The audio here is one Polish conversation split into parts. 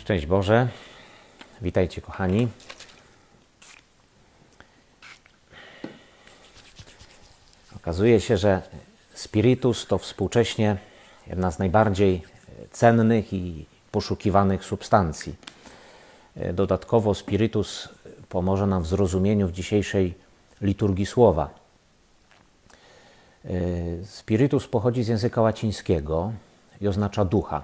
Szczęść Boże, witajcie kochani. Okazuje się, że spirytus to współcześnie jedna z najbardziej cennych i poszukiwanych substancji. Dodatkowo spirytus pomoże nam w zrozumieniu w dzisiejszej liturgii słowa. Spirytus pochodzi z języka łacińskiego i oznacza ducha.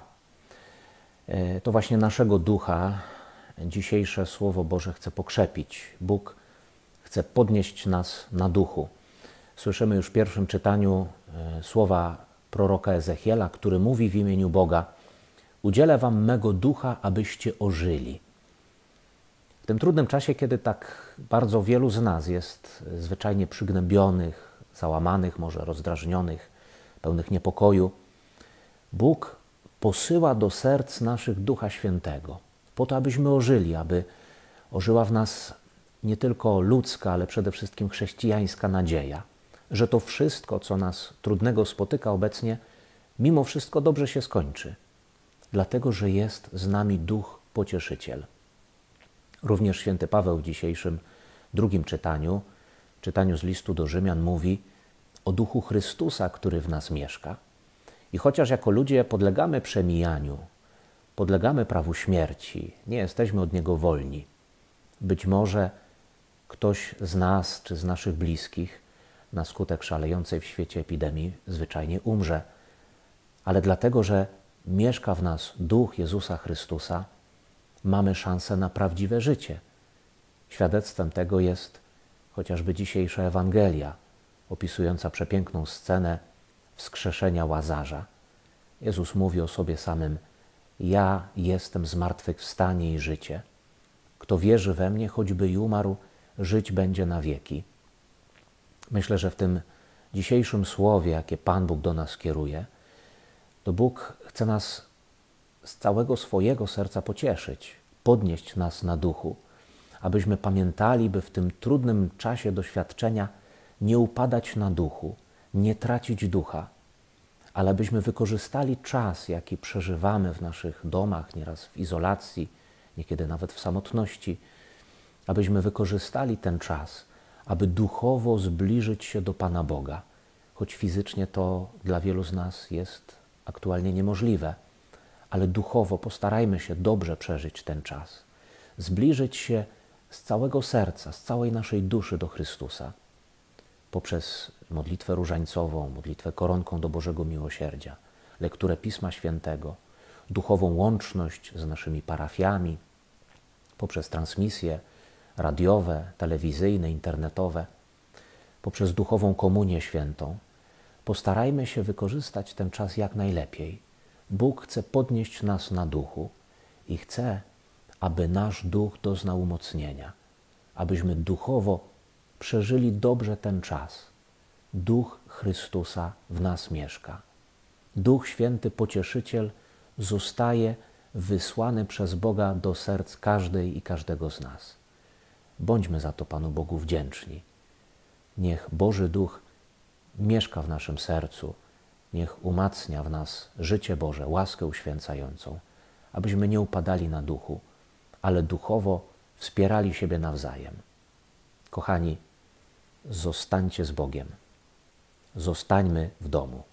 To właśnie naszego ducha dzisiejsze Słowo Boże chce pokrzepić. Bóg chce podnieść nas na duchu. Słyszymy już w pierwszym czytaniu słowa proroka Ezechiela, który mówi w imieniu Boga: udzielę wam mego ducha, abyście ożyli. W tym trudnym czasie, kiedy tak bardzo wielu z nas jest zwyczajnie przygnębionych, załamanych, może rozdrażnionych, pełnych niepokoju, Bóg posyła do serc naszych Ducha Świętego, po to, abyśmy ożyli, aby ożyła w nas nie tylko ludzka, ale przede wszystkim chrześcijańska nadzieja, że to wszystko, co nas trudnego spotyka obecnie, mimo wszystko dobrze się skończy, dlatego że jest z nami Duch Pocieszyciel. Również święty Paweł w dzisiejszym drugim czytaniu z listu do Rzymian mówi o Duchu Chrystusa, który w nas mieszka. I chociaż jako ludzie podlegamy przemijaniu, podlegamy prawu śmierci, nie jesteśmy od niego wolni. Być może ktoś z nas czy z naszych bliskich na skutek szalejącej w świecie epidemii zwyczajnie umrze. Ale dlatego, że mieszka w nas Duch Jezusa Chrystusa, mamy szansę na prawdziwe życie. Świadectwem tego jest chociażby dzisiejsza Ewangelia, opisująca przepiękną scenę wskrzeszenia Łazarza. Jezus mówi o sobie samym: ja jestem zmartwychwstanie i życie. Kto wierzy we mnie, choćby i umarł, żyć będzie na wieki. Myślę, że w tym dzisiejszym słowie, jakie Pan Bóg do nas kieruje, to Bóg chce nas z całego swojego serca pocieszyć, podnieść nas na duchu, abyśmy pamiętali, by w tym trudnym czasie doświadczenia nie upadać na duchu, nie tracić ducha, ale abyśmy wykorzystali czas, jaki przeżywamy w naszych domach, nieraz w izolacji, niekiedy nawet w samotności, abyśmy wykorzystali ten czas, aby duchowo zbliżyć się do Pana Boga, choć fizycznie to dla wielu z nas jest aktualnie niemożliwe, ale duchowo postarajmy się dobrze przeżyć ten czas, zbliżyć się z całego serca, z całej naszej duszy do Chrystusa, poprzez modlitwę różańcową, modlitwę koronką do Bożego Miłosierdzia, lekturę Pisma Świętego, duchową łączność z naszymi parafiami, poprzez transmisje radiowe, telewizyjne, internetowe, poprzez duchową komunię świętą. Postarajmy się wykorzystać ten czas jak najlepiej. Bóg chce podnieść nas na duchu i chce, aby nasz duch doznał umocnienia, abyśmy duchowo przeżyli dobrze ten czas. Duch Chrystusa w nas mieszka. Duch Święty Pocieszyciel zostaje wysłany przez Boga do serc każdej i każdego z nas. Bądźmy za to Panu Bogu wdzięczni. Niech Boży Duch mieszka w naszym sercu, niech umacnia w nas życie Boże, łaskę uświęcającą, abyśmy nie upadali na duchu, ale duchowo wspierali siebie nawzajem. Kochani, zostańcie z Bogiem. Zostańmy w domu.